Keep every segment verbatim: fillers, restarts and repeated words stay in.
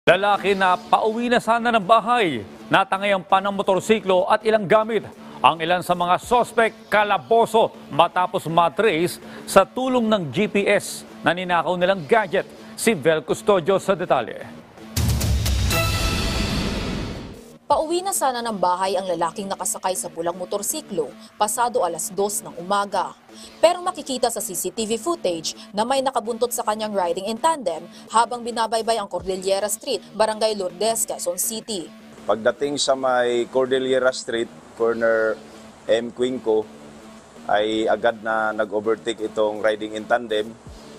Lalaki na pauwi na sana ng bahay, natangayan pa ng motorsiklo at ilang gamit. Ang ilan sa mga sospek kalaboso matapos matrace sa tulong ng G P S na ninakaw nilang gadget. Si Vel Custodio sa detalye. Pauwi na sana ng bahay ang lalaking nakasakay sa pulang motorsiklo pasado alas dos ng umaga. Pero makikita sa C C T V footage na may nakabuntot sa kanyang riding in tandem habang binabaybay ang Cordillera Street, Barangay Lourdes, Quezon City. Pagdating sa may Cordillera Street, corner M. Quinco, ay agad na nag-overtake itong riding in tandem.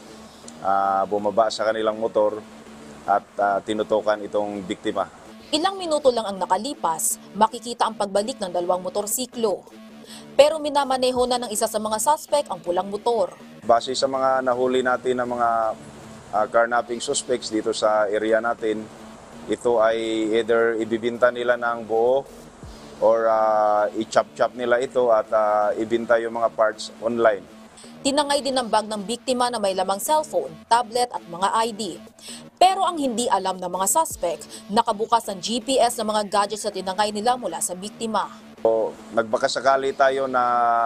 Uh, bumaba sa kanilang motor at uh, tinutukan itong biktima. Ilang minuto lang ang nakalipas, makikita ang pagbalik ng dalawang motorsiklo. Pero minamaneho na ng isa sa mga suspect ang pulang motor. Base sa mga nahuli natin ng mga uh, carnapping suspects dito sa area natin, ito ay either ibibinta nila ng buo or uh, i-chop-chop nila ito at uh, ibinta yung mga parts online. Tinangay din ng bag ng biktima na may lamang cellphone, tablet at mga I D. Pero ang hindi alam ng mga suspect, nakabukas ang G P S ng mga gadgets na tinangay nila mula sa biktima. So, nagbakasakali tayo na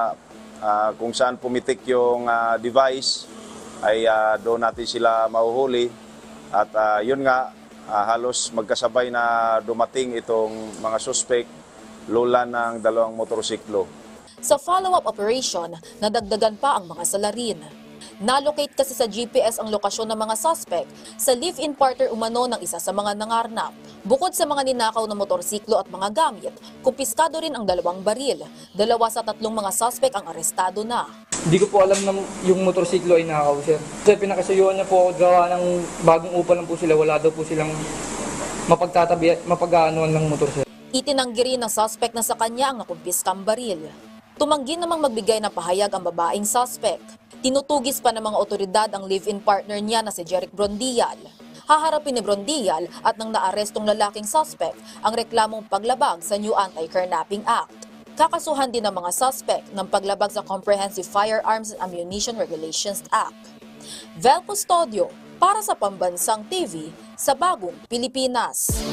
uh, kung saan pumitik yung uh, device ay uh, doon natin sila mahuhuli. At uh, yun nga, uh, halos magkasabay na dumating itong mga suspect, lula ng dalawang motorsiklo. Sa follow-up operation, nadagdagan pa ang mga salarin. Nalocate kasi sa G P S ang lokasyon ng mga suspect sa live-in partner umano ng isa sa mga nangarnap. Bukod sa mga ninakaw na motorsiklo at mga gamit, kumpiskado rin ang dalawang baril. Dalawa sa tatlong mga suspect ang arestado na. Hindi ko po alam na yung motorsiklo ay nakaw, sir. Kasi pinakasayuan niya po ako gawa ng bagong upa lang po sila. Wala daw po silang mapagtatabi, mapag-aanuan ng motor, sir. Itinanggi rin ng suspect na sa kanya ang nakumpiskang baril. Tumanggi namang magbigay ng pahayag ang babaeng suspect. Tinutugis pa ng mga otoridad ang live-in partner niya na si Jeric Brondial. Haharapin ni Brondial at ng naarestong lalaking suspect ang reklamong paglabag sa New Anti-Carnapping Act. Kakasuhan din ng mga suspect ng paglabag sa Comprehensive Firearms and Ammunition Regulations Act. Vel Custodio para sa Pambansang T V sa Bagong Pilipinas.